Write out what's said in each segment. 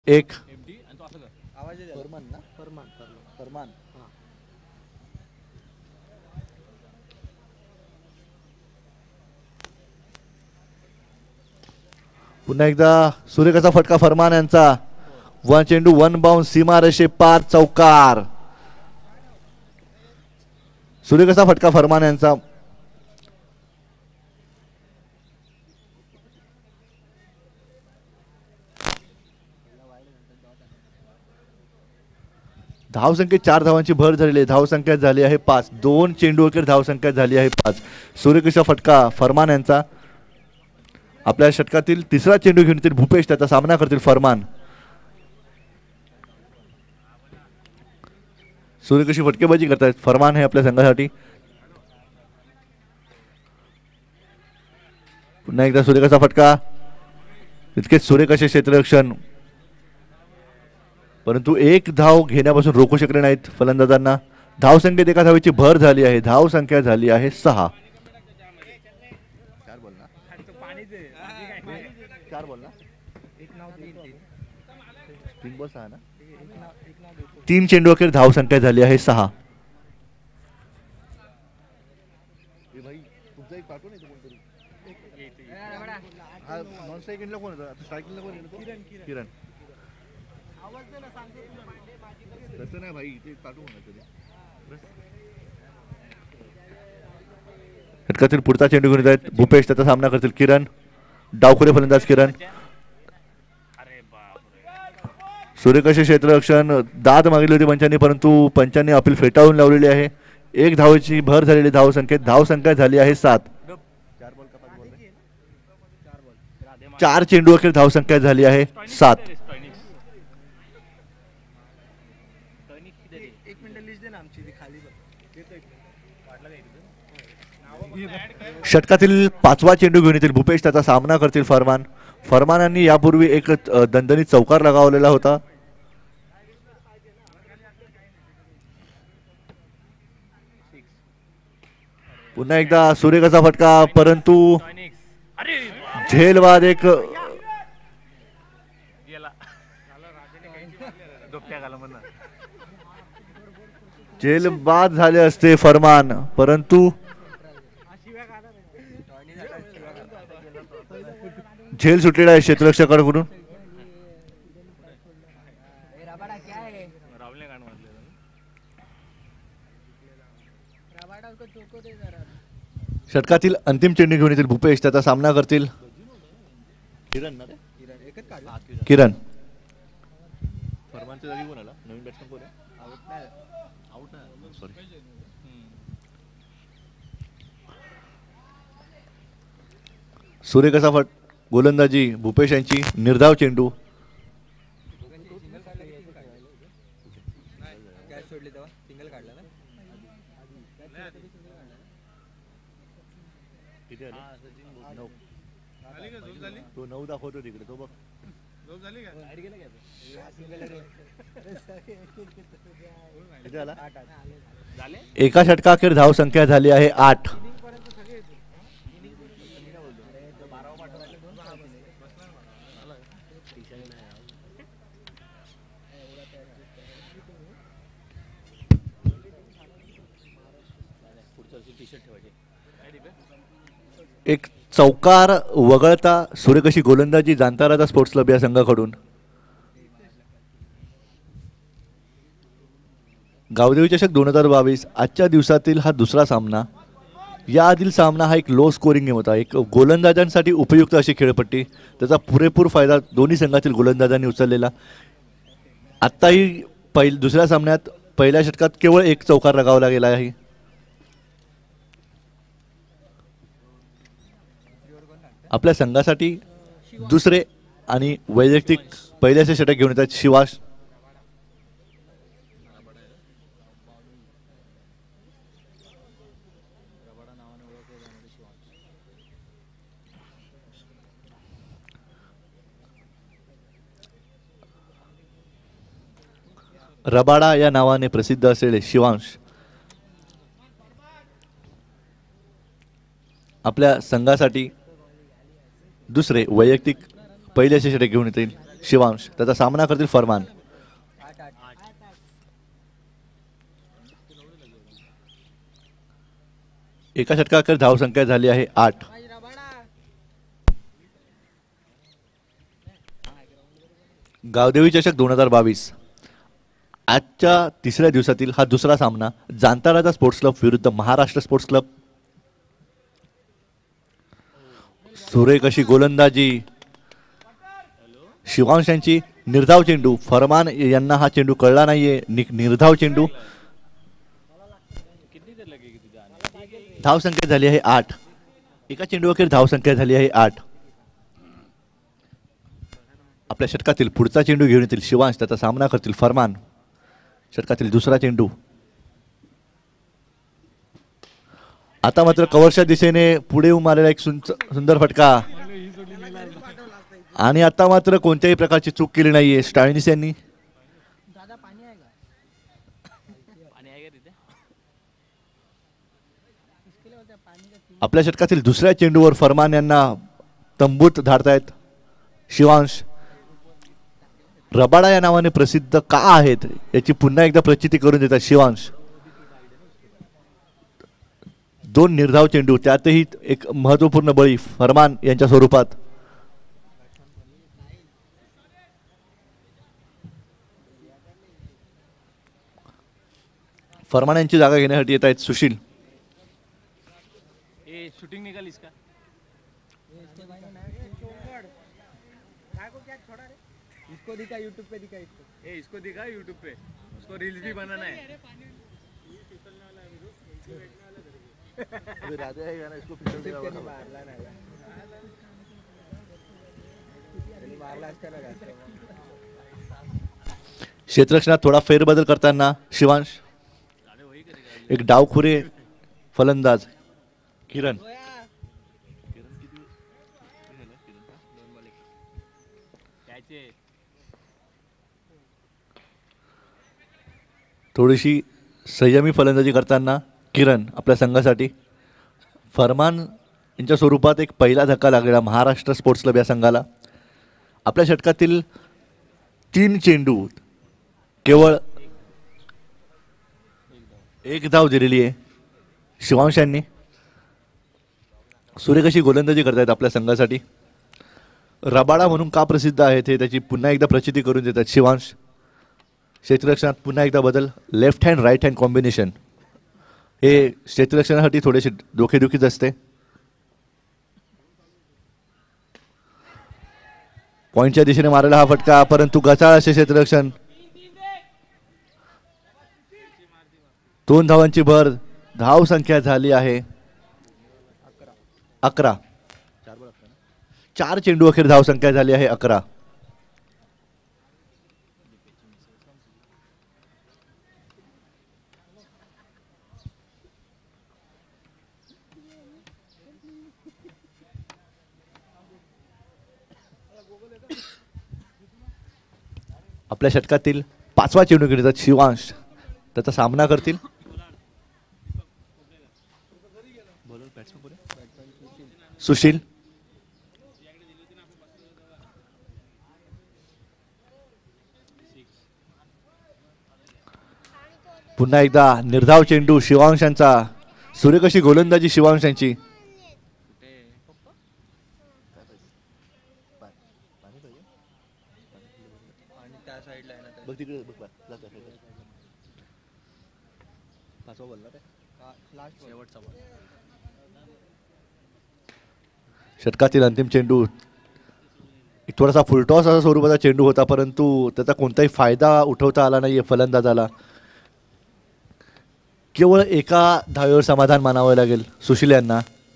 एक फरमान ना फरमान फरमान पुन्हा एकदा सूर्यकाचा फटका फरमान यांचा वन चेंडू वन बाउंड सीमारेषे पार चौकार. सूर्यकाचा फटका फरमान यांचा धावसंख्येत 4 धावांची भर झालेली आहे. धावसंख्या झाली आहे 5. 2 चेंडू अखेर धावसंख्या झाली आहे 5. सूर्यकाचा फटका फरमान यांचा आपल्या षटकातील तिसरा चेंडू घेऊन येतील भूपेश त्याचा सामना करतील फरमान. सूर्यकाशी फटकेबाजी करतायत फरमान हे आपल्या संघासाठी. पुन्हा एकदा सूर्यकाचा फटका तितकेच सूर्यकाचे क्षेत्ररक्षण परंतु एक धाव घेण्यापासून रोखू शकले नाहीत फलंदाजांना. धावसंख्येत एका धावेची भर झाली आहे. धावसंख्या झाली आहे 6. 3 चेंडू अखेर धावसंख्या झाली आहे 6. किरण नाही भाई षटकातील पुढचा चेंडू घेऊन आहेत भूपेश त्याचा सामना करतील किरण. डावखुरे फलंदाज किरण. सूर्यकाशी क्षेत्ररक्षण दाद मागितली होती पंचांनी परंतु पंचांनी अपील फेटाळून लावलेली आहे. एक धावेची भर झालेली धावसंख्येत. धावसंख्या झाली आहे 7. 4 चेंडू अखेर धावसंख्या झाली आहे 7. षटकातील 5वा चेंडू घेऊन येतील भूपेश त्याचा सामना करतील फरमान. फरमानांनी यापूर्वी एक दणदणीत चौकार लगावलेला होता. पुन्हा एकदा सूर्यकाचा फटका परंतु झेलवाद एक झेलबाद झाले असते फरमान परंतु झेल सुटलेला आहे क्षेत्ररक्षकाकडून. षटकातील अंतिम चेंडू घेऊन येतील भूपेश त्याचा सामना करतील किरण. फरमानच्या जागी कोण आला नवीन बॅट्समन कोण आहे? आउट आहे सॉरी. सूर्यकाचा फट गोलंदाजी भूपेश यांची निर्धाव चेंडू. तो 9 दाखवतो तिकडे तो बघ. एका षटका अखेर धाव संख्या झाली आहे 8. एक चौकार वगळता सूर्यकाशी गोलंदाजी जाणता स्पोर्ट्स क्लब या संघाकडून. गावदेवी चषक 2022 आजच्या दिवसातील हा दुसरा सामना. याआधील सामना हा एक लो स्कोरिंग गेम होता. एक गोलंदाजांसाठी उपयुक्त अशी खेळपट्टी. त्याचा पुरेपूर फायदा दोन्ही संघातील गोलंदाजांनी उचललेला. आत्ताही दुसऱ्या सामन्यात पहिल्या षटकात केवळ एक चौकार लगावला गेला आहे. आपल्या संघासाठी दुसरे आणि वैयक्तिक पहिल्याचे षटक घेऊन येतात शिवाश. रबाडा या नावाने प्रसिद्ध असलेले शिवांश आपल्या संघासाठी दुसरे वैयक्तिक पहिल्याचे षटक घेऊन येतील. शिवांश, त्याचा सामना करतील फरमान. एका षटकाखेर धावसंख्या झाली आहे 8. गावदेवी चषक 2022 आजच्या तिसऱ्या दिवसातील हा दुसरा सामना. जाणता राजा स्पोर्ट्स क्लब विरुद्ध महाराष्ट्र स्पोर्ट्स क्लब. सुरेख अशी गोलंदाजी शिवांश यांची. निर्धाव चेंडू, फरमान यांना हा चेंडू कळला नाहीये. निर्धाव चेंडू. धावसंख्या झाली आहे 8. एका चेंडू अखेर धावसंख्या झाली आहे 8. आपल्या षटकातील पुढचा चेंडू घेऊन येतील शिवांश, त्याचा सामना करतील फरमान. षटकातील दुसरा चेंडू. आता मात्र कव्हरच्या दिशेने पुढे उमारलेला एक सुंदर फटका. आणि आता मात्र कोणत्याही प्रकारची चूक केली नाहीये स्टॉयनिस यांनी. आपल्या षटकातील दुसऱ्या चेंडूवर फरमान यांना तंबूत धाडतायत शिवांश. रबाडा या नावाने प्रसिद्ध का आहेत याची पुन्हा एकदा प्रचिती करून देतात शिवांश. 2 निर्धाव चेंडू, त्यातही एक महत्वपूर्ण बळी फरमान यांच्या स्वरूपात. फरमान यांची जागा घेण्यासाठी येत आहेत सुशील. शूटिंग निकाल इसका इसको दिखा यूट्यूब पे, दिखा इसको दिखा यूट्यूब पे, उसको रील्स भी बनाना है. क्षेत्ररक्षणात थोडा फेरबदल करताना शिवांश. एक डावखुरे फलंदाज किरण. थोडीशी संयमी फलंदाजी करताना किरण आपल्या संघासाठी. फरमान यांच्या स्वरूपात एक पहिला धक्का लागलेला महाराष्ट्र स्पोर्ट्स क्लब या संघाला. आपल्या षटकातील 3 चेंडू केवळ 1 धाव दिलेली आहे शिवांश यांनी. सुरेख अशी गोलंदाजी करतायत आपल्या संघासाठी. रबाडा म्हणून का प्रसिद्ध आहेत हे त्याची पुन्हा एकदा प्रचिती करून देतात शिवांश. क्षेत्ररक्षणात पुन्हा एकदा बदल. Left hand right hand combination हे क्षेत्ररक्षणासाठी थोडेसे डोकेदुखीच असते. पॉइंटच्या दिशेने मारलेला हा फटका, परंतु गचाळ असे क्षेत्ररक्षण. 2 धावांची भर. धाव संख्या झाली आहे 11. 4 चेंडू अखेर धाव संख्या झाली आहे 11. आपल्या षटकातील 5वा चेंडू घेतात शिवांश, त्याचा सामना करतील सुशील. पुन्हा एकदा निर्धाव चेंडू शिवांशांचा. सुरेख अशी गोलंदाजी शिवांशांची. षटकातील अंतिम चेंडू एक थोडासा फुलटॉस असा स्वरूपाचा चेंडू होता, परंतु त्याचा कोणताही फायदा उठवता आला नाहीये फलंदाजाला. केवळ एका धावेवर समाधान मानावं लागेल सुशील यांना.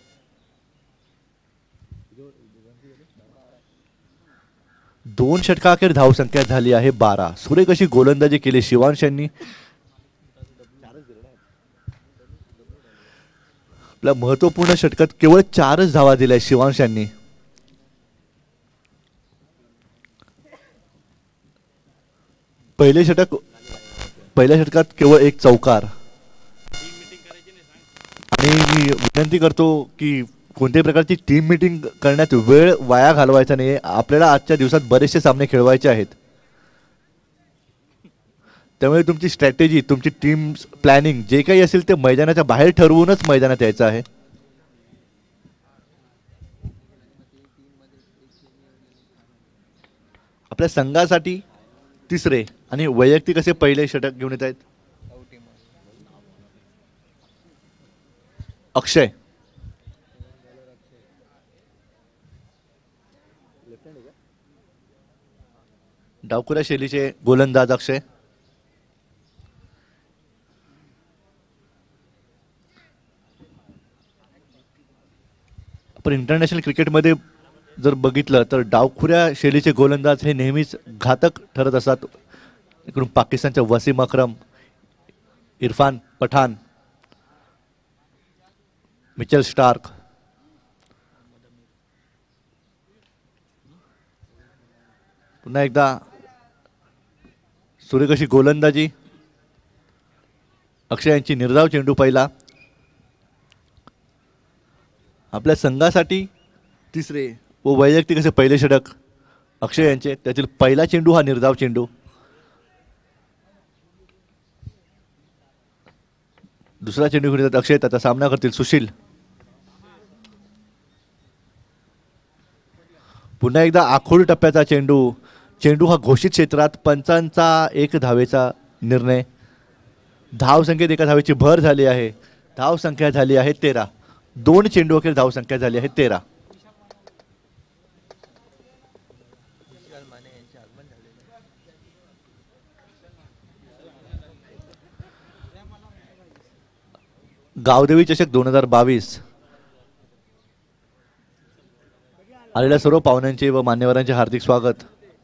दोन षटकाखेर धावसंख्या झाली आहे 12. सुरेख अशी गोलंदाजी केली शिवांश यांनी. आपल्या महत्वपूर्ण षटकात केवळ 4च धावा दिल्या शिवांश यांनी. पहिल्या षटकात केवळ एक चौकार. आणि मी विनंती करतो की कोणत्याही प्रकारची टीम मीटिंग करण्यात वेळ वाया घालवायचा नाही. आपल्याला आजच्या दिवसात बरेचसे सामने खेळवायचे आहेत. त्यामुळे तुमची स्ट्रॅटेजी, तुमची टीम प्लॅनिंग जे काही असेल ते मैदानाच्या बाहेर ठरवूनच मैदानात यायचं आहे. आपल्या संघासाठी तिसरे आणि वैयक्तिक असे पहिले षटक घेऊन येत आहेत अक्षय. डावखुऱ्या शैलीचे गोलंदाज अक्षय. आपण इंटरनॅशनल क्रिकेटमध्ये जर बघितलं तर डावखुऱ्या शैलीचे गोलंदाज हे नेहमीच घातक ठरत असतात. इकडून पाकिस्तानच्या वसीम अक्रम, इरफान पठाण, मिचेल स्टार्क, पुन्हा एकदा सुरेख अशी गोलंदाजी. अक्षय यांची निर्धाव चेंडू पहिला. आपल्या संघासाठी तिसरे व वैयक्तिक असे पहिले षटक अक्षय यांचे. त्यातील पहिला चेंडू हा निर्धाव चेंडू. दुसरा चेंडू घेऊन येतात अक्षय. त्याचा सामना करतील सुशील. पुन्हा एकदा आखूड टप्प्याचा चेंडू. चेंडू हा घोषित क्षेत्रात. पंचांचा 1 धावेचा निर्णय. धावसंख्येत 1 धावेची भर झाली आहे. धावसंख्या झाली आहे 13. 2 चेंडू अखेर धावसंख्या झाली आहे 13. गावदेवी चषक 2022 आलेल्या सर्व पाहुण्यांचे व मान्यवरांचे हार्दिक स्वागत.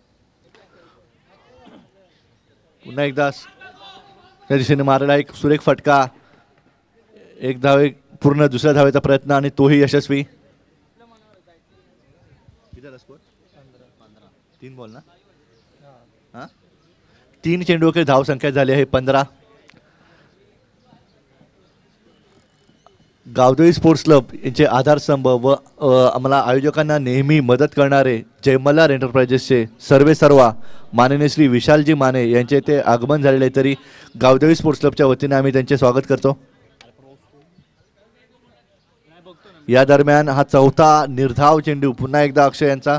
पुन्हा एकदा त्या दिशेने मारलेला एक सुरेख फटका. 1 धावे पूर्ण. दुसऱ्या धावेचा प्रयत्न आणि तोही यशस्वी. 3 बॉल ना. हा 3 चेंडू अखेर धावसंख्या झाली आहे 15. गावदेवी स्पोर्ट्स क्लब यांचे आधारस्तंभ व आम्हाला आयोजकांना नेहमी मदत करणारे जय मल्हार एंटरप्राइजेसचे सर्वे सर्वा माननीय श्री विशालजी माने यांचे ते आगमन झालेले आहे. तरी गावदेवी स्पोर्ट्स क्लबच्या वतीने आम्ही त्यांचे स्वागत करतो. या दरम्यान हा चौथा निर्धाव चेंडू पुन्हा एकदा अक्षय यांचा.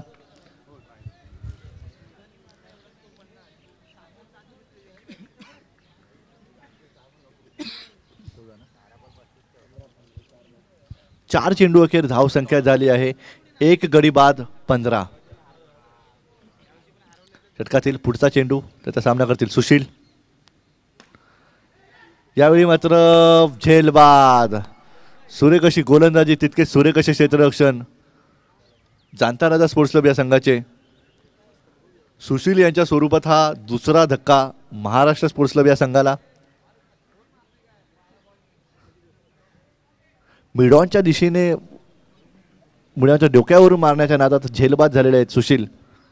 चार चेंडू अखेर धावसंख्या झाली आहे 1 गडी बाद 15. षटकातील पुढचा चेंडू. त्याचा सामना करतील सुशील. यावेळी मात्र झेलबाद. सुरेख अशी गोलंदाजी, तितके सुरेख असे क्षेत्ररक्षण. जाणता राजा स्पोर्ट्स क्लब या संघाचे. सुशील यांच्या स्वरूपात हा दुसरा धक्का महाराष्ट्र स्पोर्ट्स क्लब या संघाला. मिडॉनच्या दिशेने मिडॉनच्या डोक्यावरून मारण्याच्या नादात झेलबाद झालेले आहेत सुशील.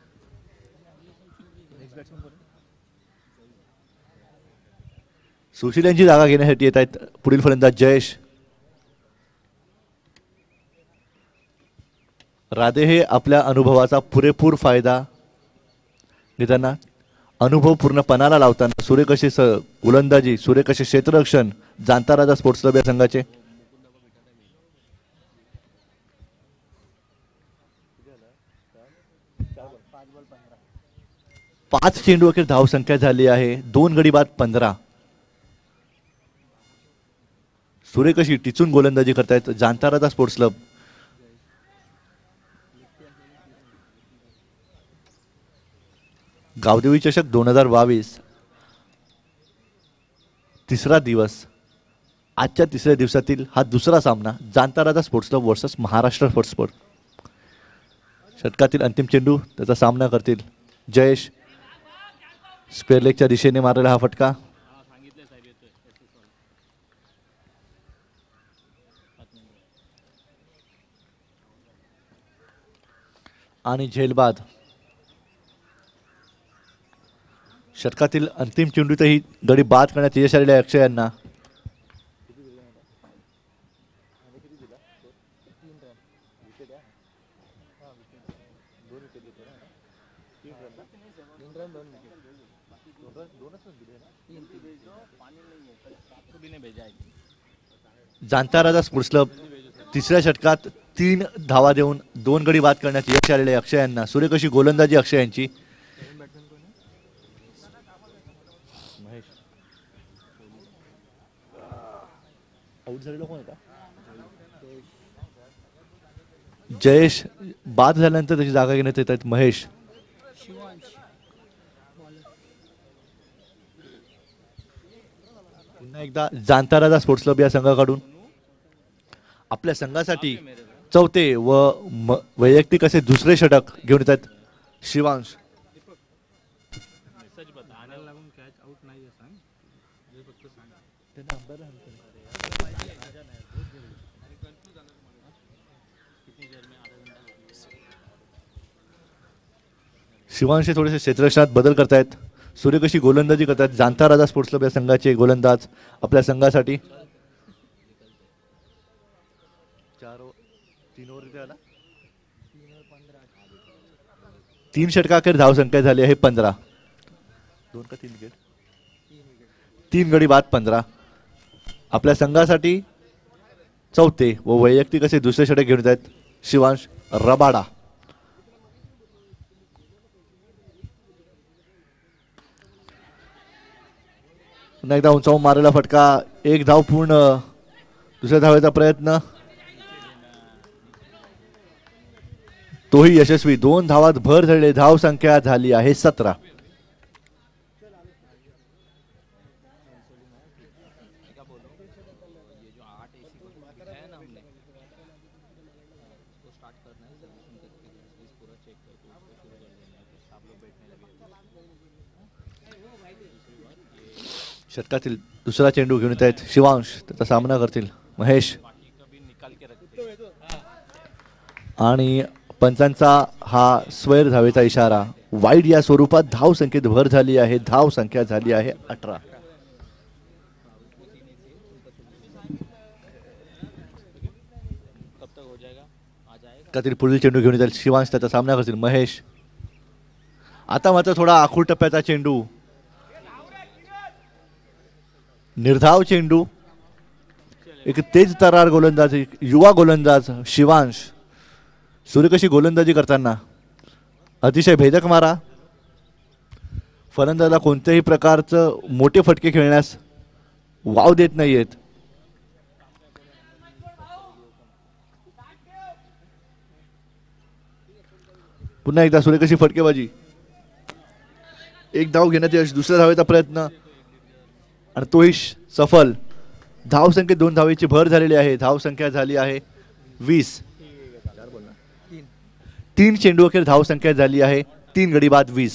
सुशील यांची जागा घेण्यासाठी येत आहेत पुढील फलंदाज जयेश. राधे हे आपल्या अनुभवाचा पुरेपूर फायदा घेताना, अनुभव पूर्ण पणाला लावताना सुरेख अशी गोलंदाजी, सुरेख असे क्षेत्ररक्षण जाणता राजा स्पोर्ट्स क्लब या संघाचे. पाच चेंडू अखेर धावसंख्या झाली आहे 2 गडी बाद 15. सुरेख अशी टिचून गोलंदाजी करतायत जाणता राजा स्पोर्ट्स क्लब. गावदेवी चषक 2022 तिसरा दिवस. आजच्या तिसऱ्या दिवसातील हा दुसरा सामना Jaanta Raja sports club versus Maharashtra sports. षटकातील अंतिम चेंडू. त्याचा सामना करतील जयेश. स्क्वेअर लेगच्या दिशेने मारलेला हा फटका. आणि झेलबाद. षटकातील अंतिम चेंडूतही गडी बाद करण्यात यश आलेले आहे अक्षय यांना. जाणता राजा स्पोर्ट्स क्लब तिसऱ्या षटकात 3 धावा देऊन 2 गडी बाद करण्याचे यश आलेले अक्षय यांना. सुरेख अशी गोलंदाजी अक्षय यांची. जयेश बाद झाल्यानंतर त्याची जागा घेण्यात येत आहेत महेश. पुन्हा एकदा जाणता राजा स्पोर्ट्स क्लब या संघाकडून आपल्या संघासाठी चौथे व वैयक्तिक असे दुसरे षटक घेऊन येतात शिवांश. शिवांश थोडेसे क्षेत्ररक्षणात बदल करतायत. सुरेख अशी गोलंदाजी करतात जाणता राजा स्पोर्ट्स क्लब या संघाचे गोलंदाज आपल्या संघासाठी. 3 षटकाखेर धावसंख्या झाली आहे 15. 2 का 3 विकेट, 3 गडी बाद 15. आपल्या संघासाठी चौथे व वैयक्तिक असे दुसरे षटक घेऊन येत आहेत शिवांश रबाडा. पुन्हा एकदा उंचावून मारलेला फटका, 1 धाव पूर्ण. दुसऱ्या धावेचा प्रयत्न तोही यशस्वी. 2 धावात भर झालेली धाव संख्या झाली आहे 17. षटकातील दुसरा चेंडू घेऊन येत आहेत शिवांश. त्याचा सामना करतील महेश. आणि पंचांचा हा स्वैर धावेचा इशारा. वाईड या स्वरूपात धाव संख्येत भर झाली आहे. धाव संख्या झाली आहे 18. षटकातील पुढील चेंडू घेऊन येतील शिवांश. त्याचा सामना करतील महेश. आता मात्र थोडा आखूड टप्प्याचा चेंडू, निर्धाव चेंडू. एक तेज तरार गोलंदाज, युवा गोलंदाज शिवांश. सुरेख अशी गोलंदाजी करताना अतिशय भेदक मारा. फलंदाजाला कोणत्याही प्रकारचं मोठे फटके खेळण्यास वाव देत नाहीयेत. पुन्हा एकदा सुरेख अशी फटकेबाजी. 1 धाव घेण्यात यश. दुसऱ्या धावेचा प्रयत्न आणि तोही सफल. धाव संख्येत 2 धावेची भर झालेली आहे. धाव संख्या झाली आहे 20. 3 चेंडू अखेर धाव संख्या झाली आहे 3 गडी बाद 20.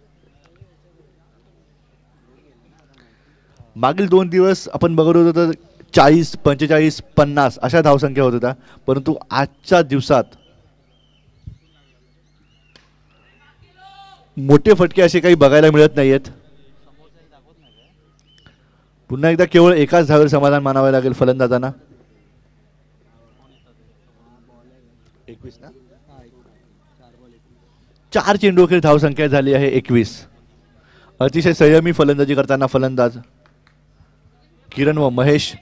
मागील 2 दिवस आपण बघत होतो तर 40, 45, 50 अशा धावसंख्या होत होत्या. परंतु आजच्या दिवसात मोठे फटके असे काही बघायला मिळत नाहीयेत. पुन्हा एकदा केवळ एकाच धावेवर समाधान मानावे लागेल फलंदाजांना. 21 ना, 4 चेंडू अखेर धावसंख्या झाली आहे 21. अतिशय संयमी फलंदाजी करताना फलंदाज किरण व महेश.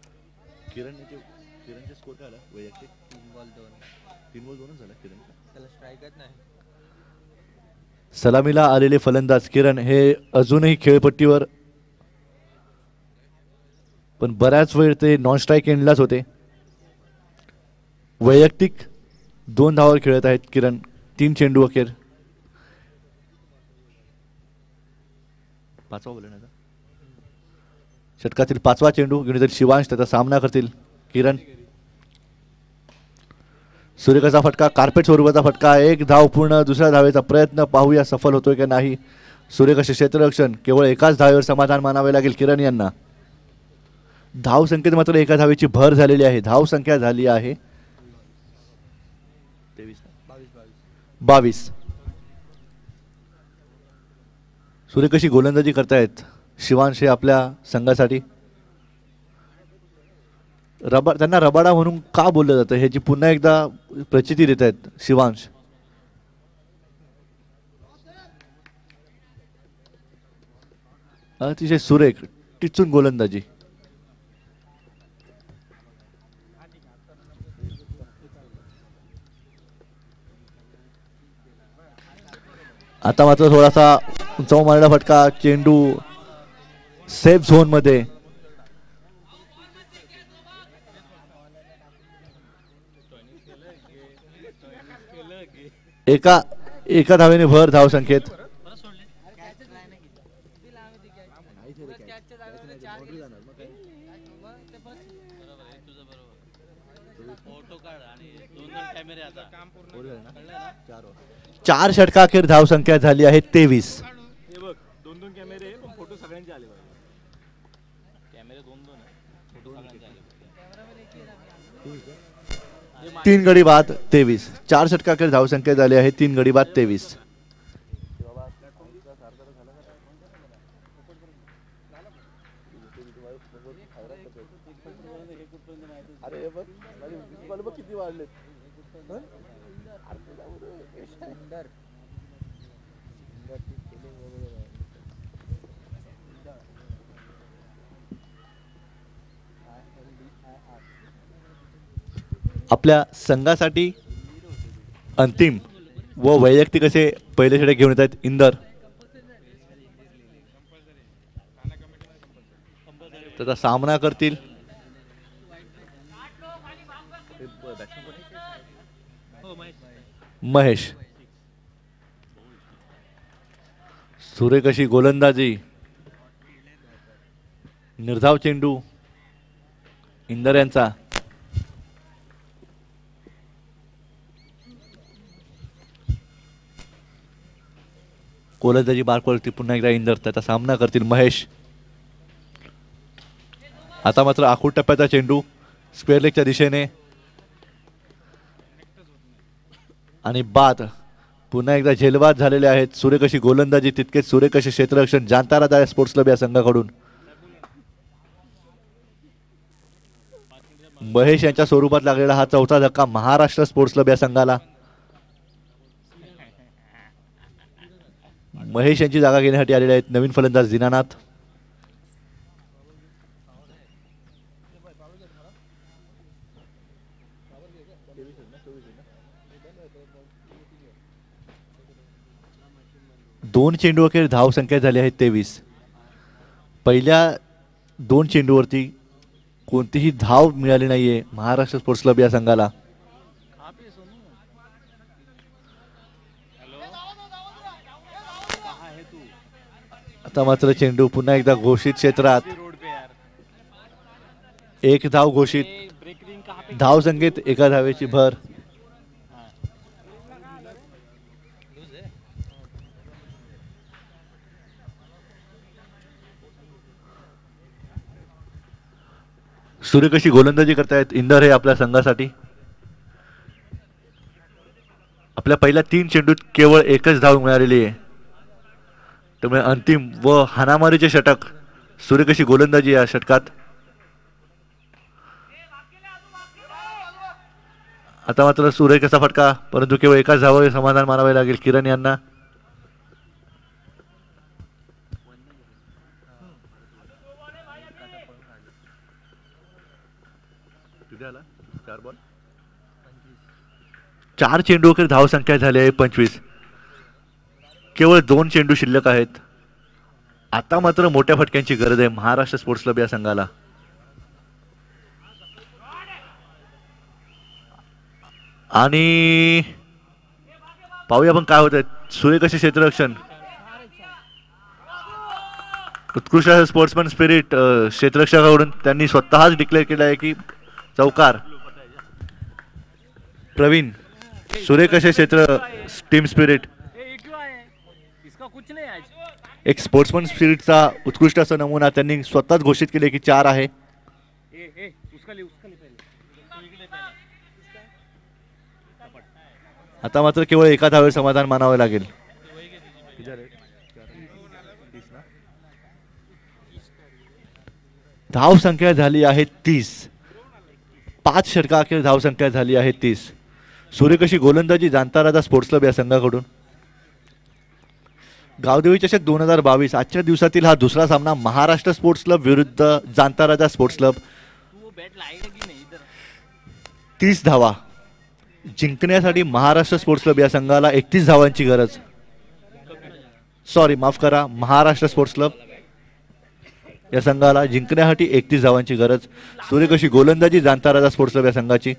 किरणचे स्कोर काय आला वैयक्तिक? 3 बॉल 2 झाला किरणचा. त्याला स्ट्राईकच नाही. सलामीला आलेले फलंदाज किरण हे अजूनही खेळपट्टीवर, पण बऱ्याच वेळ ते नॉन स्ट्राईक एंडलाच होते. वैयक्तिक 2 धावावर खेळत आहेत किरण. 3 चेंडू अखेर. 5वा बोलणार षटकातील 5वा चेंडू घेऊन येतील शिवांश. त्याचा सामना करतील किरण. सुरेखाचा फटका, कार्पेट स्वरूपाचा फटका. 1 धाव पूर्ण. दुसऱ्या धावेचा प्रयत्न पाहूया सफल होतोय की नाही. सुरेख असे क्षेत्ररक्षण. केवळ एकाच धावेवर समाधान मानावे लागेल किरण यांना. धाव संख्येत मात्र एका धावेची भर झालेली आहे. धाव संख्या झाली आहे 22. सुरेख अशी गोलंदाजी करतायत शिवांश हे आपल्या संघासाठी. त्यांना रबाडा म्हणून का बोललं जातं ह्याची पुन्हा एकदा प्रचिती देत आहेत शिवांश. अतिशय सुरेख टिचून गोलंदाजी. आता मात्र थोडासा उंचावून मारलेला फटका, चेंडू सेफ झोन मध्ये. एका धावेने भर धाव संख्येत. चार षटकाखेर धाव संख्या झाली आहे 23. दोन दोन कॅमेरे पण फोटो सगळ्यांचे आले पाहिजे. कॅमेरे दोन दोन आहे. 3 गडी बाद 23. 4 षटकाखेर धाव संख्या झाली आहे 3 गडी बाद 23. आपल्या संघासाठी अंतिम व वैयक्तिक असे पहिले षटक घेऊन येत आहेत इंदर. त्याचा सामना करतील महेश. सुरेख अशी गोलंदाजी, निर्धाव चेंडू इंदर यांचा. गोलंदाजी बार पडती पुन्हा एकदा इंदर. त्याचा सामना करतील महेश. आता मात्र आखूड टप्प्याचा चेंडू स्क्वेअर लेगच्या दिशेने आणि बाद. पुन्हा एकदा झेलबाद झालेले आहेत. सुरेख अशी गोलंदाजी, तितकेच सुरेख असे क्षेत्ररक्षण जांतारा स्पोर्ट्स क्लब या संघाकडून. महेश यांच्या स्वरूपात लागलेला हा चौथा धक्का महाराष्ट्र स्पोर्ट्स क्लब या संघाला. महेश यांची जागा घेण्यासाठी आलेले आहेत नवीन फलंदाज दीनानाथ. दोन चेंडू अखेर धाव संख्या झाली आहे 23. पहिल्या 2 चेंडूवरती कोणतीही धाव मिळाली नाहीये महाराष्ट्र स्पोर्ट्स क्लब या संघाला. आता मात्र चेंडू पुन्हा एकदा घोषित क्षेत्रात. 1 धाव घोषित. धाव संख्येत 1 धावेची भर. सुरेख अशी गोलंदाजी करतायत इंदर हे आपल्या संघासाठी. आपल्या पहिल्या 3 चेंडूत केवळ 1च धाव मिळालेली आहे. त्यामुळे अंतिम व हाणामारीचे षटक. सुरेख अशी गोलंदाजी या षटकात. आता मात्र सुरेख असा फटका, परंतु केवळ 1च धावावे समाधान मानावे लागेल किरण यांना. चार चेंडू अखेर धाव संख्या झाली आहे 25. केवळ 2 चेंडू शिल्लक आहेत. आता मात्र मोठ्या फटक्यांची गरज आहे महाराष्ट्र स्पोर्ट्स क्लब या संघाला. आणि पाहूया आपण काय होत आहे. सुरेख असे क्षेत्ररक्षण, उत्कृष्ट स्पोर्ट्समन स्पिरिट क्षेत्ररक्षकाकडून त्यांनी स्वतःच डिक्लेअर केलं आहे की चौकार. प्रवीण, सुरेख असे क्षेत्र टीम स्पिरिट. एक स्पोर्ट्समन स्पिरिटचा उत्कृष्ट असा नमुना त्यांनी स्वतःच घोषित केले की 4 आहे. आता मात्र केवळ 1 धावेवर समाधान मानावे लागेल. धाव संख्या झाली आहे 30. 5 षटका अखेर धाव संख्या झाली आहे 30. सुरेख अशी गोलंदाजी जाणता राजा स्पोर्ट्स क्लब या संघाकडून. गावदेवी चषक 2022 आजच्या दिवसातील हा दुसरा सामना महाराष्ट्र स्पोर्ट्स क्लब विरुद्ध जाणता राजा स्पोर्ट्स क्लब. 30 धावा जिंकण्यासाठी महाराष्ट्र स्पोर्ट्स क्लब या संघाला 31 धावांची गरज. सॉरी, माफ करा, महाराष्ट्र स्पोर्ट्स क्लब या संघाला जिंकण्यासाठी 31 धावांची गरज. सुरेख अशी गोलंदाजी जाणता राजा स्पोर्ट्स क्लब या संघाची.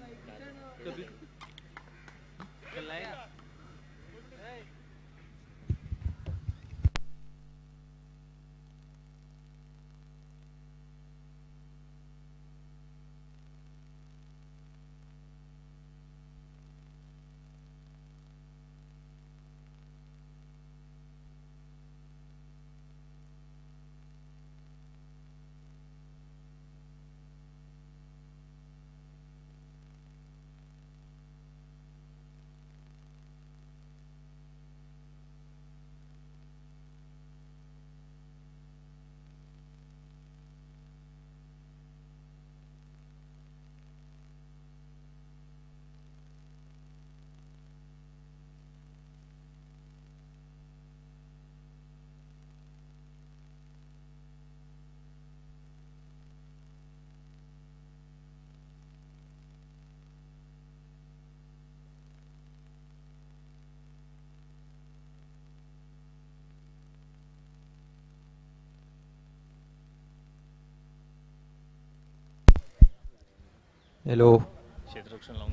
हॅलो. क्षेत्ररक्षण लावून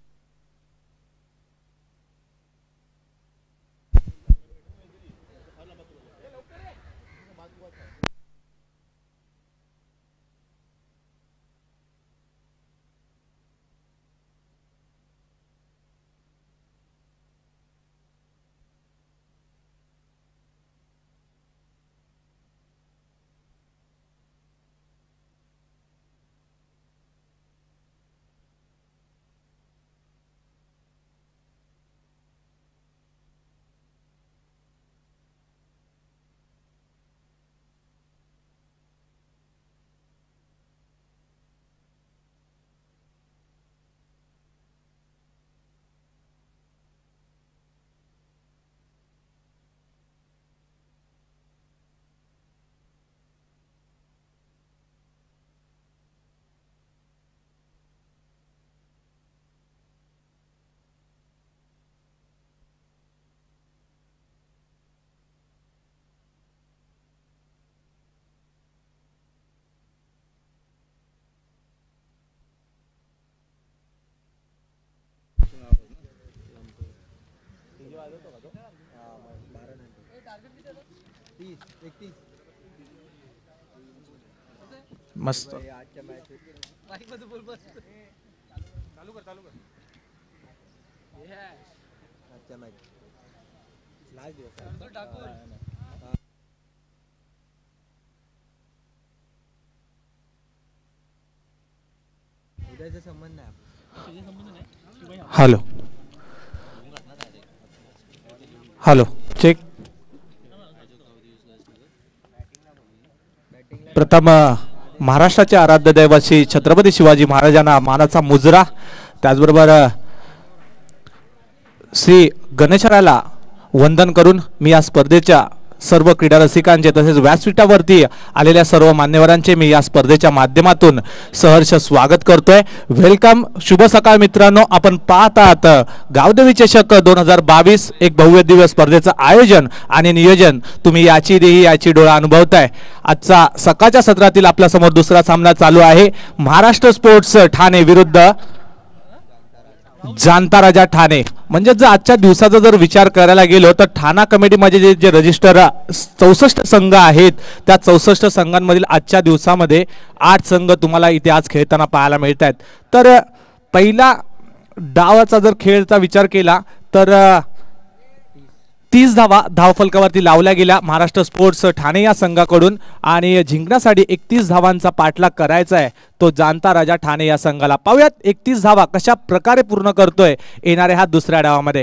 मस्त. Hello hello check. प्रथम महाराष्ट्राचे आराध्य दैवत श्री छत्रपती शिवाजी महाराजांना मानाचा मुजरा, त्याचबरोबर श्री गणेशराला वंदन करून मी या स्पर्धेच्या सर्व क्रीडा रसिकांचे तसेच व्यासपीठावरती आलेल्या सर्व मान्यवरांचे मी या स्पर्धेच्या माध्यमातून सहर्ष स्वागत करतोय. वेलकम, शुभ सकाळ मित्रांनो. आपण पाहत आहात गावदेवी चषक 2022, एक भव्य दिव्य स्पर्धेचं आयोजन आणि नियोजन तुम्ही याची देही याची डोळा अनुभवताय. आजचा सकाळच्या सत्रातील आपल्या समोर दुसरा सामना चालू आहे. महाराष्ट्र स्पोर्ट्स ठाणे विरुद्ध जाणता राजा ठाणे. म्हणजे जर आजच्या दिवसाचा जर विचार करायला गेलो तर ठाणा कमिटीमध्ये जे रजिस्टर 64 संघ आहेत, त्या 64 संघांमधील आजच्या दिवसामध्ये 8 संघ तुम्हाला इथे आज खेळताना पाहायला मिळत आहेत. तर पहिला डावाचा जर खेळचा विचार केला तर 30 धावा धावफलकावरती लावल्या गेल्या महाराष्ट्र स्पोर्ट्स ठाणे या संघाकडून आणि जिंकण्यासाठी 31 धावांचा पाठलाग करायचा आहे तो जाणता राजा ठाणे या संघाला. पाहूयात 31 धावा कशा प्रकारे पूर्ण करतोय येणाऱ्या ह्या दुसऱ्या डावामध्ये.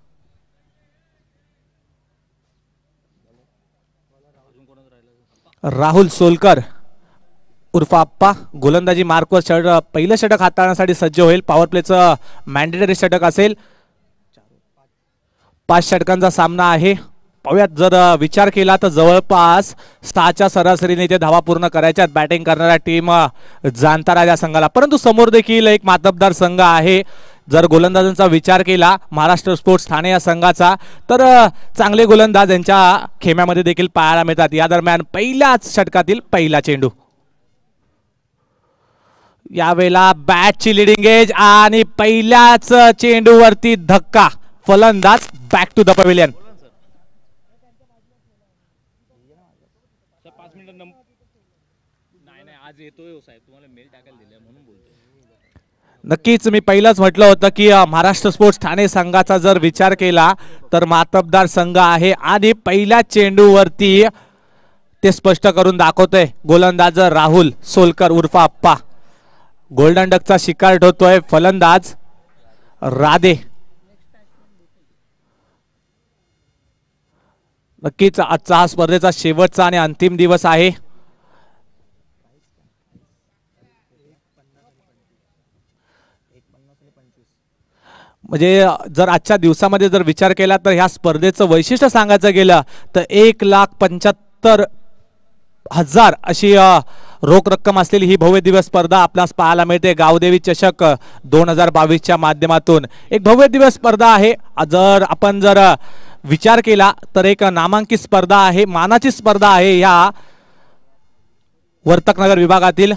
राहुल सोलकर उर्फ आप्पा गोलंदाजी मार्कवर पहिलं षटक हाताळण्यासाठी सज्ज होईल. पॉवर प्लेचं मॅन्डेटरी षटक असेल. 5 षटकांचा सामना आहे. पाहूयात जर विचार केला तर जवळपास 6च्या सरासरीने ते धावा पूर्ण करायच्यात बॅटिंग करणाऱ्या टीम जाणता राजा संघाला, परंतु समोर देखील एक मातबदार संघ आहे. जर गोलंदाजांचा विचार केला महाराष्ट्र स्पोर्ट्स ठाणे या संघाचा तर चांगले गोलंदाज यांच्या खेम्यामध्ये देखील पाहायला मिळतात. या दरम्यान पहिल्याच षटकातील पहिला चेंडू, यावेळेला बॅटची लिडिंग एज आणि पहिल्याच चेंडूवरती धक्का, फलंदाज बॅक टू द पवेलियन. नक्कीच मी पहिलंच म्हटलं होतं की महाराष्ट्र स्पोर्ट्स ठाणे संघाचा जर विचार केला तर मातबदार संघ आहे आणि पहिल्या चेंडूवरती ते स्पष्ट करून दाखवतोय गोलंदाज राहुल सोलकर उर्फ अप्पा. गोल्डन डकचा शिकार ठेवतोय फलंदाज राधे. नक्कीच आजचा हा स्पर्धेचा शेवटचा आणि अंतिम दिवस आहे. म्हणजे जर आजच्या दिवसामध्ये जर विचार केला तर ह्या स्पर्धेचं वैशिष्ट्य सांगायचं गेलं तर 1,75,000 अशी रोख रक्कम असलेली ही भव्य दिवस स्पर्धा आपल्यास पाहायला मिळते. गावदेवी चषक 2022च्या माध्यमातून एक भव्य दिवस स्पर्धा आहे. जर आपण जर विचार केला तर एक नामांकित स्पर्धा आहे, मानाची स्पर्धा आहे या वर्तकनगर विभागातील,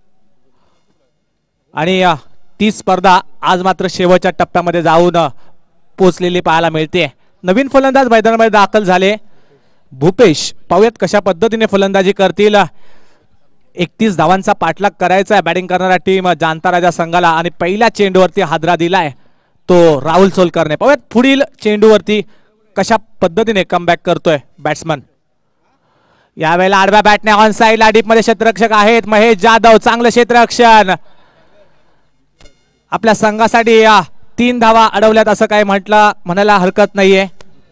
आणि ती स्पर्धा आज मात्र शेवटच्या टप्प्यामध्ये जाऊन पोहोचलेली पाहायला मिळते. नवीन फलंदाज मैदानामध्ये दाखल झाले भूपेश. पाहूयात कशा पद्धतीने फलंदाजी करतील. 31 धावांचा पाठलाग करायचा आहे बॅटिंग करणारा टीम जाणता राजा संघाला आणि पहिल्या चेंडूवरती हादरा दिलाय तो राहुल सोलकरने. पाहूयात पुढील चेंडूवरती कशा पद्धतीने कमबॅक करतोय बॅट्समन. यावेळेला आडव्या बॅटने ऑन साइडला डीप मध्ये क्षेत्ररक्षक आहेत महेश जाधव. चांगलं क्षेत्ररक्षण. आपल्या संघासाठी 3 धावा अडवल्यात असं काय म्हणायला हरकत नाहीये.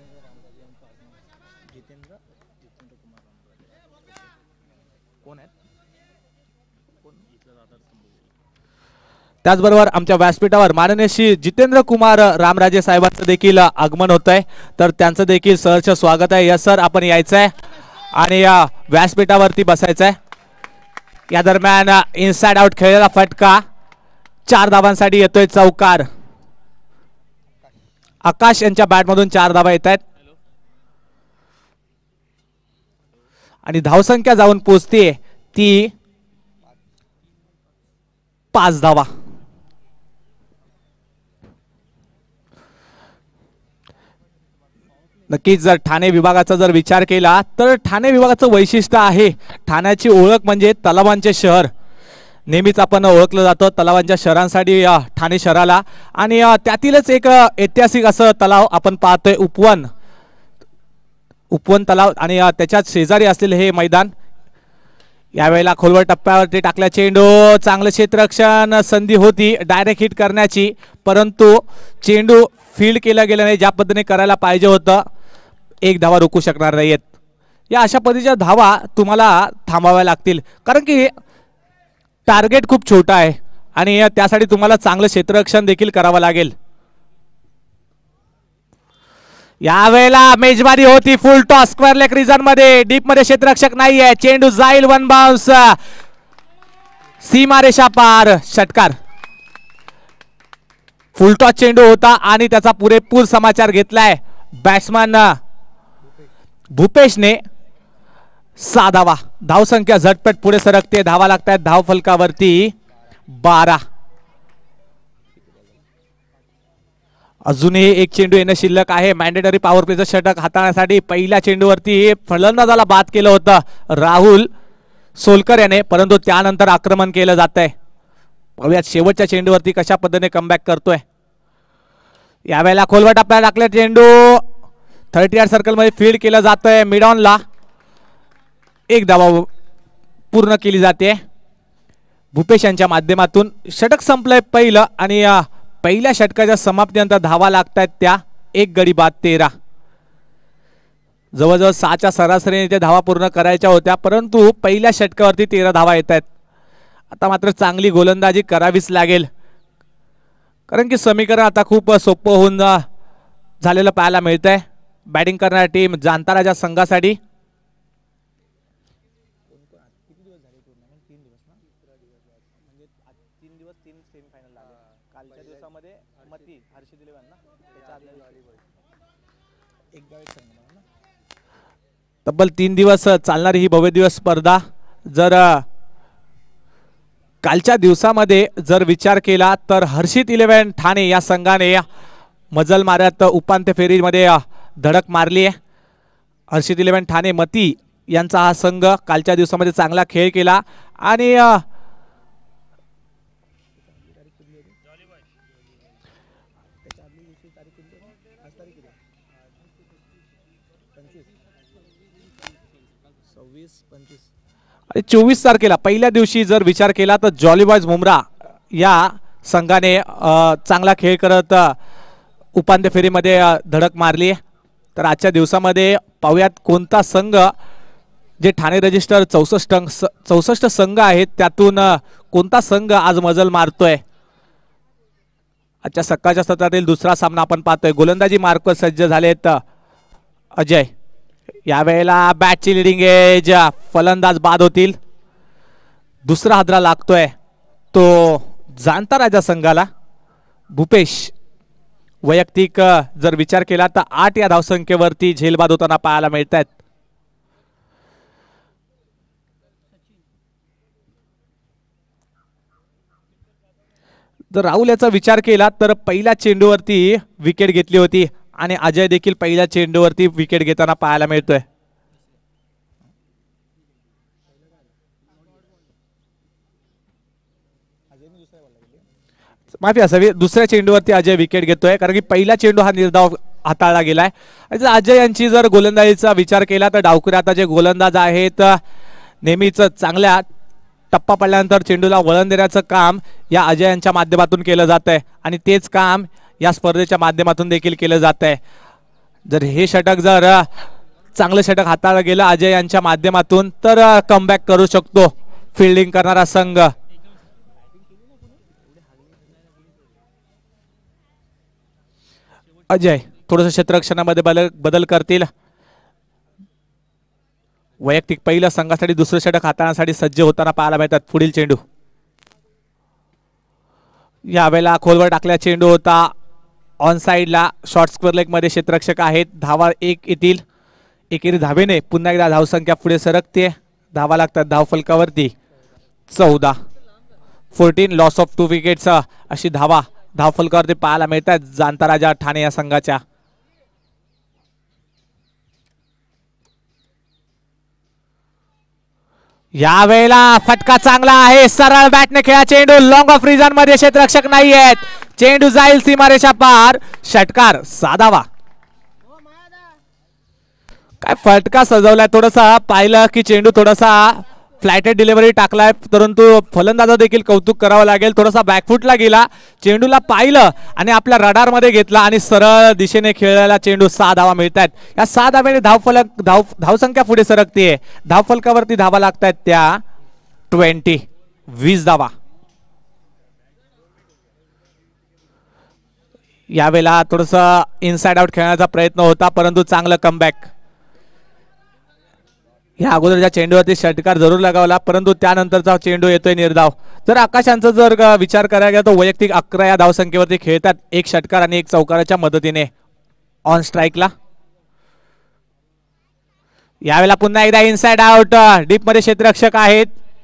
त्याचबरोबर आमच्या व्यासपीठावर माननीय श्री जितेंद्र कुमार रामराजे साहेबांचं देखील आगमन होत आहे, तर त्यांचं देखील सहर्ष स्वागत आहे. यस सर, आपण यायचं आहे आणि या व्यासपीठावरती बसायचं आहे. या दरम्यान इनसाइड आउट खेळलेला फटका 4 धावांसाठी येतोय चौकार. आकाश यांच्या बॅटमधून 4 धावा येत आहेत आणि धावसंख्या जाऊन पोहोचते ती 5 धावा. नक्कीच जर ठाणे विभागाचा जर विचार केला तर ठाणे विभागाचं वैशिष्ट्य आहे, ठाण्याची ओळख म्हणजे तलावांचे शहर. नेहमीच आपण ओळखलं जातं तलावांच्या शहरांसाठी ठाणे शहराला, आणि त्यातीलच एक ऐतिहासिक असं तलाव आपण पाहतोय उपवन तलाव, आणि त्याच्याच शेजारी असलेले हे मैदान. यावेळेला खोलवर टप्प्यावरती टाकल्या चेंडू. चांगलं क्षेत्ररक्षण, संधी होती डायरेक्ट हिट करण्याची, परंतु चेंडू फील्ड केला गेला नाही ज्या पद्धतीने करायला पाहिजे होतं. 1 धावा रोखू शकणार नाहीयेत. या अशा पद्धतीच्या धावा तुम्हाला थांबाव्या लागतील, कारण की टार्गेट खूप छोटा आहे आणि त्यासाठी तुम्हाला चांगलं क्षेत्ररक्षण देखील करावं लागेल. यावेळेला मेजबानी होती full toss square leg region मध्ये. डीप मध्ये क्षेत्ररक्षक नाहीये. चेंडू जाईल 1 बाउन्स, सीमारेषा पार, षटकार. फुल टॉस चेंडू होता आणि त्याचा पुरेपूर समाचार घेतलाय बॅट्समन भूपेशने. 6 धावा. धावसंख्या झटपट पुढे सरकते. धावा लागतात धाव फलकावरती 12. अजूनही एक चेंडू येणं शिल्लक आहे. मॅन्डेटरी पॉवर प्लेचं षटक हाताळण्यासाठी पहिल्या चेंडूवरती फलंदाजाला बाद केलं होतं राहुल सोलकर याने, परंतु त्यानंतर आक्रमण केलं जात आहे. बघूयात शेवटच्या चेंडूवरती कशा पद्धतीने कमबॅक करतोय. यावेळेला खोलवर टप्प्याला टाकले चेंडू 30 यार्ड सर्कल मध्ये फील्ड केलं जातंय मिड ऑनला. 1 धावा पूर्ण केली जाते भूपेश यांच्या माध्यमातून. षटक संपलंय पहिलं आणि पहिल्या षटकाच्या समाप्तीनंतर धावा लागतायत त्या 1 गडी बाद 13. जवळजवळ 6च्या सरासरीने ते धावा पूर्ण करायच्या होत्या, परंतु पहिल्या षटकावरती 13 धावा येत आहेत. आता मात्र चांगली गोलंदाजी करावीच लागेल, कारण की समीकरण आता खूप सोपं होऊन झालेलं पाहायला मिळतंय. बॅटिंग करणारी टीम जाणता राजा संघासाठी. तब्बल 3 दिवस चालणारी ही भव्य दिवस स्पर्धा जर कालच्या दिवसामध्ये जर विचार केला तर हर्षित 11 ठाणे या संघाने मजल मारत उपांत्य फेरीमध्ये धडक मारली आहे. हर्षित 11 ठाणे मती यांचा हा संघ कालच्या दिवसामध्ये चांगला खेळ केला आणि आणि 24 तारखेला पहिल्या दिवशी जर विचार केला तर जॉली बॉयज मुंब्रा या संघाने चांगला खेळ करत उपांत्य फेरीमध्ये धडक मारली. तर आजच्या दिवसामध्ये पाहुयात कोणता संघ जे ठाणे रजिस्टर 64 संघ आहेत त्यातून कोणता संघ आज मजल मारतोय. आजच्या सकाळच्या सत्रातील दुसरा सामना आपण पाहतोय. गोलंदाजी मार्क सज्ज झालेत अजय. यावेळेला बॅटची लिडिंग एज, फलंदाज बाद होतील. दुसरा हादरा लागतोय तो जाणता राजा संघाला. भूपेश वैयक्तिक जर विचार केला तर 8 या धावसंख्येवरती झेलबाद होताना पाहायला मिळत आहेत. जर राहुल याचा विचार केला तर पहिल्या चेंडूवरती विकेट घेतली होती आणि अजय देखील पहिल्या चेंडूवरती विकेट घेताना पाहायला मिळतोय. माफी असावी, दुसऱ्या चेंडूवरती अजय विकेट घेतोय कारण की पहिला चेंडू हा निर्धाव हाताळला गेलाय. अजय यांची जर गोलंदाजीचा विचार केला तर डावखुरे आता जे गोलंदाज आहेत नेहमीच चांगल्या टप्पा पडल्यानंतर चेंडूला वळण देण्याचं काम या अजय यांच्या माध्यमातून केलं जात आहे आणि तेच काम या स्पर्धेच्या माध्यमातून देखील केलं जात आहे. जर हे षटक जर चांगलं षटक हाताळलं गेलं अजय यांच्या माध्यमातून तर कमबॅक करू शकतो फिल्डिंग करणारा संघ. अजय थोडंसं क्षेत्ररक्षणामध्ये बदल करतील. वैयक्तिक पहिलं संघासाठी दुसरं षटक हाताळण्यासाठी सज्ज होताना पाहायला मिळतात. पुढील चेंडू यावेळेला खोलवर टाकल्या चेंडू होता ऑन साइडला. शॉर्ट स्क्वेअर लेग मध्ये क्षेत्ररक्षक आहेत. धावा 1 येतील. एकेरी धावेने पुन्हा एकदा धावसंख्या पुढे सरकते. धावा लागतात धावफलकावरती 14 लॉस ऑफ 2 विकेट्स अशी धावा धावफलकावरती पाहायला मिळतात जाणता राजा ठाणे या संघाच्या. यावेळेला फटका चांगला आहे. सरळ बॅटने खेळा चेंडू. लॉंग ऑफ रिजन मध्ये क्षेत्ररक्षक नाही आहेत. चेंडू जाईल सीमारेषा पार. षटकार साधावा. काय फटका सजवलाय. थोडासा पाहिलं की चेंडू थोडासा फ्लायटेड डिलिव्हरी टाकलाय परंतु फलंदाजा देखील कौतुक करावं लागेल. थोडासा बॅकफुटला गेला. चेंडूला पाहिलं आणि आपल्या रडार मध्ये घेतला आणि सरळ दिशेने खेळलेला चेंडू 6 धावा मिळतात. या 6 धावेने धावसंख्या पुढे सरकते. धावफलकावरती धावा लागतात त्या 20 धावा. यावेळेला थोडस इनसाइड आउट खेळण्याचा प्रयत्न होता परंतु चांगलं कमबॅक. या अगोदरच्या चेंडूवरती षटकार जरूर लगावला परंतु त्यानंतरचा चेंडू येतोय निर्धाव. जर आकाशांचा जर विचार करायला गेला तर वैयक्तिक 11 या धावसंख्येवरती खेळतात. 1 षटकार आणि 1 चौकाराच्या मदतीने ऑन स्ट्राईकला. यावेळेला पुन्हा एकदा इनसाइड आउट. डीप मध्ये क्षेत्ररक्षक आहेत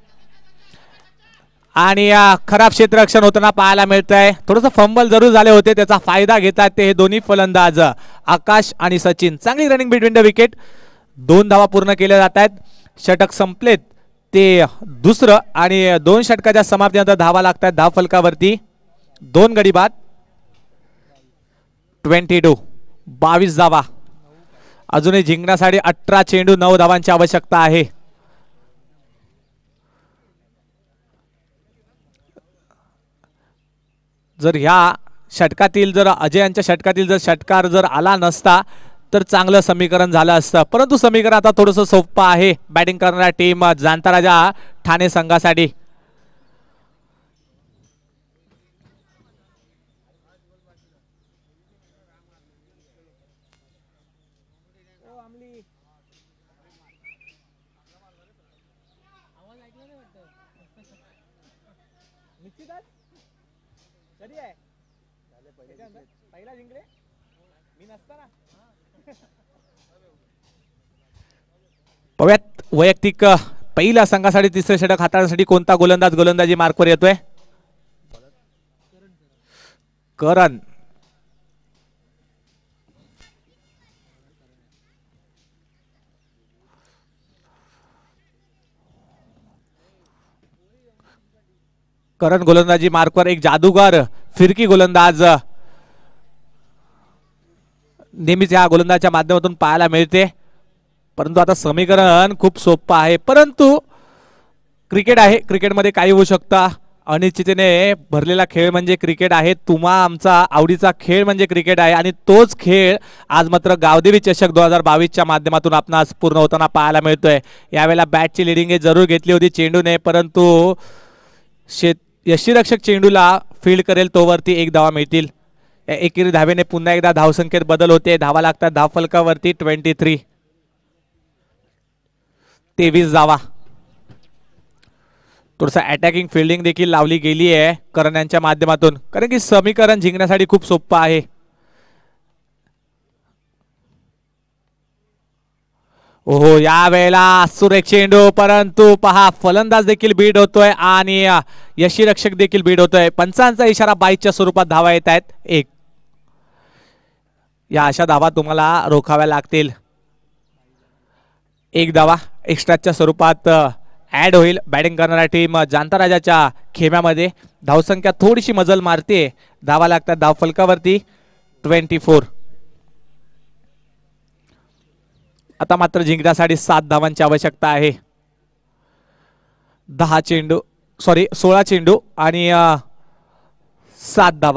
आणि खराब क्षेत्ररक्षण होताना पाहायला मिळत आहे. थोडंसं फंबल जरूर झाले होते त्याचा फायदा घेतात ते हे दोन्ही फलंदाज आकाश आणि सचिन. चांगली रनिंग बिटवीन द विकेट. 2 धावा पूर्ण केल्या जात आहेत. षटक संपलेत ते दुसरं आणि 2 षटकाच्या समाप्तीनंतर धावा लागतात धावफलकावरती. 2 गडी बाद. 22 धावा. अजूनही जिंकण्यासाठी 18 चेंडू 9 धावांची आवश्यकता आहे. जर ह्या षटकातील जर अजय यांच्या षटकातील जर षटकार जर आला नसता तर चांगलं समीकरण झालं असतं परंतु समीकरण आता थोडंसं सोपं आहे बॅटिंग करणाऱ्या टीम जाणता राजा ठाणे संघासाठी. निश्चितच कधी आहे पहिला जिंकले मी नसताना. पव्यात वैयक्तिक पहिल्या संघासाठी तिसरे षटक हाताळण्यासाठी कोणता गोलंदाज गोलंदाजी मार्कवर येतोय? करण. करण गोलंदाजी मार्कवर. एक जादूगार फिरकी गोलंदाज नेहमीच या गोलंदाजाच्या माध्यमातून पाहायला मिळते. परंतु आता समीकरण खूप सोपं आहे, परंतु क्रिकेट आहे, क्रिकेटमध्ये काही होऊ शकतं. अनिश्चिततेने भरलेला खेळ म्हणजे क्रिकेट आहे. तुम्हा आमचा आवडीचा खेळ म्हणजे क्रिकेट आहे आणि तोच खेळ आज मात्र गावदेवी चषक 2022च्या माध्यमातून आपणास पूर्ण होताना पाहायला मिळतोय. यावेळेला बॅटची लिडिंग जरूर घेतली होती चेंडूने, परंतु यष्टीरक्षक चेंडूला फील्ड करेल तोवरती एक धावा मिळतील. एकेरी धावेने पुन्हा एकदा धावसंख्येत बदल होते. धावा लागतात धावफलकावरती 23 धावा. थोडंसं अटॅकिंग फिल्डिंग देखील लावली गेली आहे करण यांच्या माध्यमातून, कारण की समीकरण जिंकण्यासाठी खूप सोपं आहे. ओहो, या वेळेला सुरेख चेंडू, परंतु पहा फलंदाज देखील बीड होतोय आणि यष्टीरक्षक देखील बीड होतोय. पंचांचा इशारा 22च्या स्वरूपात धावा येत आहेत. एक या अशा धावा तुम्हाला रोखाव्या लागतील. एक धावा एक्स्ट्राच्या स्वरूपात ऍड होईल. बॅटिंग करणारा टीम जांता राजाच्या खेम्यामध्ये धावसंख्या थोडीशी मजल मारते. धावा लागतात धावफलकावरती 24. आता मात्र जिंकण्यासाठी 7 धावांची आवश्यकता आहे. 16 चेंडू आणि 7 धावा.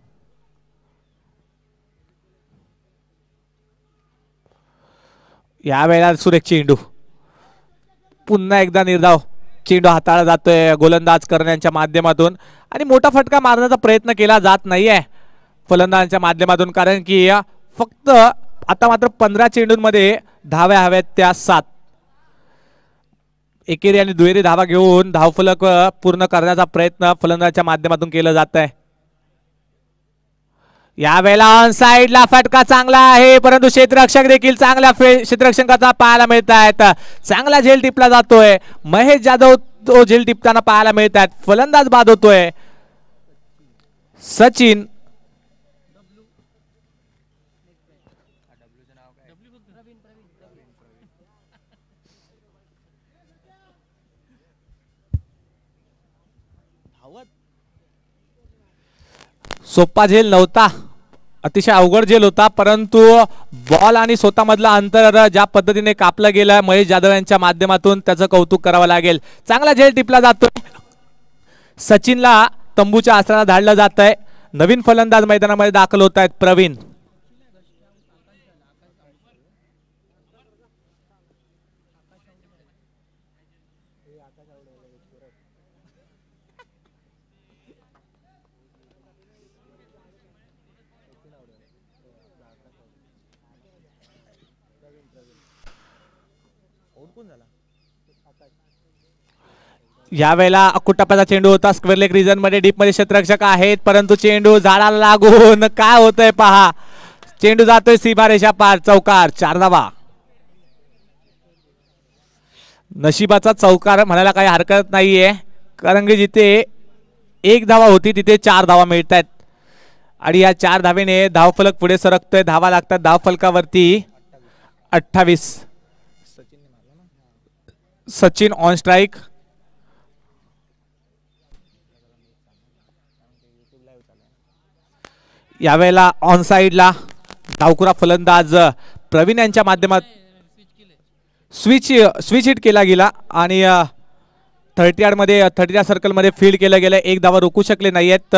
यावेळेला सुरेख चेंडू, पुन्हा एकदा निर्धाव चेंडू हाताळला जातोय गोलंदाज करण्याच्या माध्यमातून आणि मोठा फटका मारण्याचा प्रयत्न केला जात नाहीये फलंदाजांच्या माध्यमातून, कारण की फक्त आता मात्र 15 चेंडूंमध्ये धाव्या हव्यात त्या 7. एकेरी आणि दुहेरी धावा घेऊन धावफलक पूर्ण करण्याचा प्रयत्न फलंदाजाच्या माध्यमातून केला जात आहे. यावेळेला ऑन साइडला फटका चांगला आहे, परंतु क्षेत्ररक्षक देखील चांगल्या क्षेत्ररक्षकाचा पाहायला मिळत आहेत. चांगला झेल टिपला जातोय. महेश जाधव तो झेल टिपताना पाहायला मिळत आहेत. फलंदाज बाद होतोय. सचिन सोपा झेल नव्हता, अतिशय अवघड झेल होता, परंतु बॉल आणि स्वतःमधला अंतर ज्या पद्धतीने कापलं गेलं महेश जाधव यांच्या माध्यमातून त्याचं कौतुक करावं लागेल. चांगला झेल टिपला जातोय. सचिनला तंबूच्या आसनाला धाडलं जात आहे. नवीन फलंदाज मैदानामध्ये दाखल होत आहेत प्रवीण. यावेळेला अकुटप्प्याचा चेंडू होता. स्क्वेअर लेग रिजन मध्ये डीप मध्ये क्षेत्ररक्षक आहेत, परंतु चेंडू झाडाला लागून काय होतंय पहा. चेंडू जातोय सीमारेषा पार. चौकार. 4 धावा. नशिबाचा चौकार म्हणायला काही हरकत नाहीये, कारण की जिथे 1 धावा होती तिथे 4 धावा मिळत आहेत आणि या 4 धावेने धावफलक पुढे सरकतोय. धावा लागतात धावफलकावरती 28. Sachin on strike. यावेळेला ऑन साइडला डावखुरा फलंदाज प्रवीण यांच्या माध्यमात स्विच हिट केला गेला आणि 30 यार्ड सर्कल मध्ये फील्ड केलं गेलं. 1 धावा रोखू शकले नाहीयेत.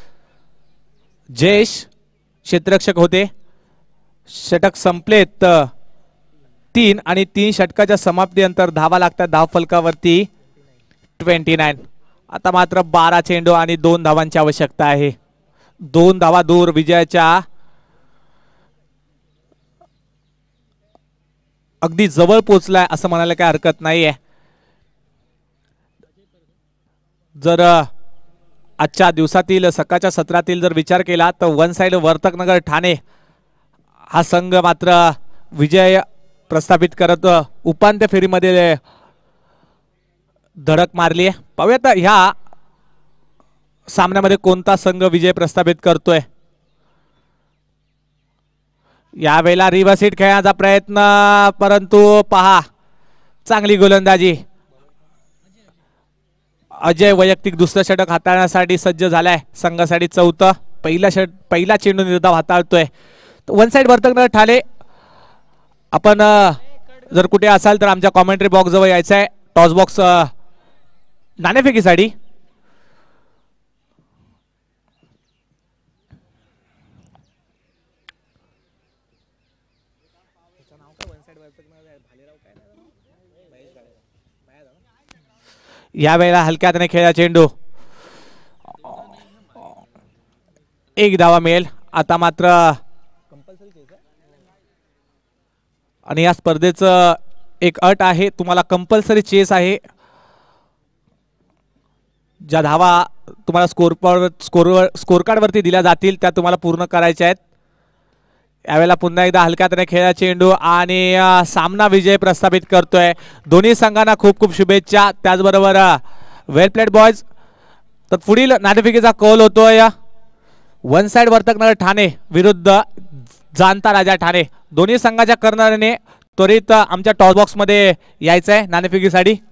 जयेश क्षेत्ररक्षक होते. षटक संपलेत 3 आणि 3 षटकाच्या समाप्तीनंतर धावा लागतात धावफलकावरती 29. आता मात्र 12 चेंडू आणि 2 धावांची आवश्यकता आहे. 2 धावा दूर विजयाच्या अगदी जवळ पोहोचलाय असं म्हणायला काही हरकत नाहीये. जर आजच्या दिवसातील सकाळच्या सत्रातील जर विचार केला तर वन साइड वर्तकनगर ठाणे हा संघ मात्र विजय प्रस्थापित करत उपांत्य फेरीमध्ये धडक मारली आहे. पाहूयात ह्या सामन्यामध्ये कोणता संघ विजय प्रस्थापित करतोय. यावेळेला रिव्हर्स हिट खेळण्याचा प्रयत्न, परंतु पहा चांगली गोलंदाजी. अजय वैयक्तिक दुसरं षटक हाताळण्यासाठी सज्ज झालाय. संघासाठी चौथं. पहिला चेंडू निर्धाव हाताळतोय. One side Vartaknagar Thane. आपण जर कुठे असाल तर आमच्या कॉमेंट्री बॉक्स जवळ यायचं आहे. टॉस बॉक्स नाणेफेकीसाठी. या वेळेला हलक्यातने खेळला चेंडू. एक धावा मिळेल आता मात्र. आणि या स्पर्धेचं एक अट आहे, तुम्हाला कंपल्सरी चेस आहे. ज्या धावा तुम्हाला स्कोर कार्ड वरती दिल्या जातील त्या तुम्हाला पूर्ण करायच्या आहेत. यावेळेला पुन्हा एकदा हलक्यातने खेळला चेंडू आणि सामना विजय प्रस्थापित करतोय. दोन्ही संघांना खूप खूप शुभेच्छा. त्याचबरोबर वेल प्लेड बॉयज. तर पुढील नाणेफेकीचा कौल होतोय वन साइड वर्तकनगर ठाणे विरुद्ध जाणता राजा ठाणे. दोन्ही संघाच्या कर्णधाराने त्वरित आमच्या टॉस बॉक्स मध्ये यायचं आहे नाणेफेकीसाठी.